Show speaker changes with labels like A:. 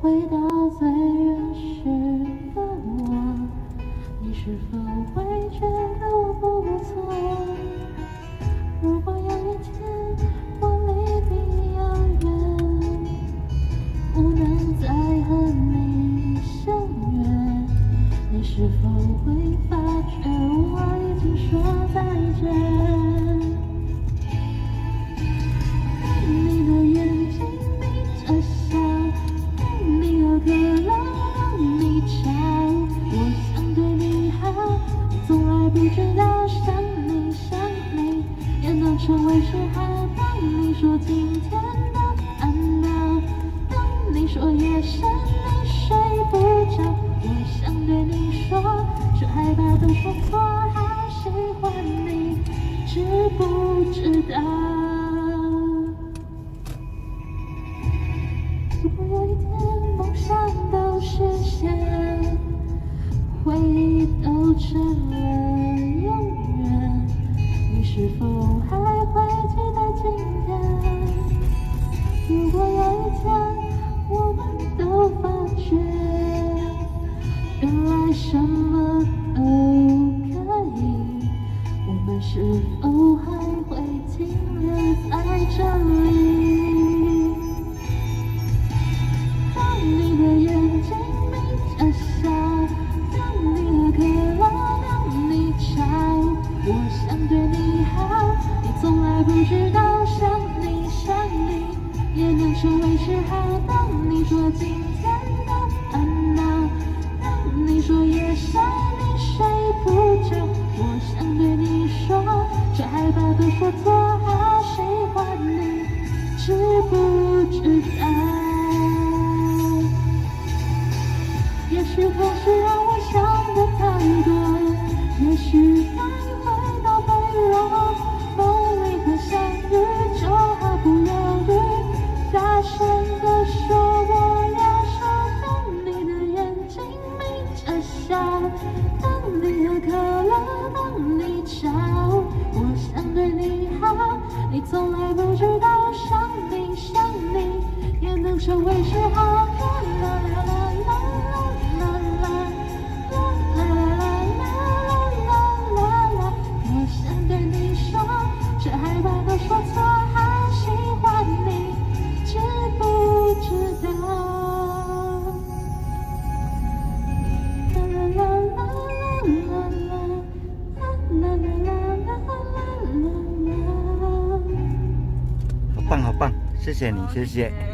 A: 回到最原始的我，你是否会觉得我不错？如果有一天我离你遥远，不能再和你相约，你是否会发觉我已经说再见？你的眼睛眯着笑，你喝可乐让你吵，我想对你好，从来不知道想你也能成为嗜好。当你说今天的烦恼，当你说夜深你睡不着，我想对你说，却害怕都说错，好喜欢你，知不知道？如果有一天梦想都实现，回忆都成了永远，你是否还会记得今天？如果有一天我们都发觉，原来什么都可以，我们是否还会停留在这里？当你的眼睛眯着笑，当你喝可乐让你吵，我想对你好，你从来不知道想你也能成为嗜好。当你说今天的烦恼，当你说夜深你睡不着，我想对你说，却害怕都说错，好喜欢你，知不知道？也许总是让我想的太多，也许该回到背篓，梦里和相遇就毫不犹豫，大声地说我要说。当你的眼睛眯着笑，当你喝可乐，当你吵，我想对你好，你从来不知道想你也能成为嗜好。啦啦啦啦啦啦啦啦啦，我想对你说，却害怕都说错，好喜欢你，知不知道？啦啦啦啦啦啦啦啦啦啦啦。
B: 好棒好棒，谢谢你，谢谢。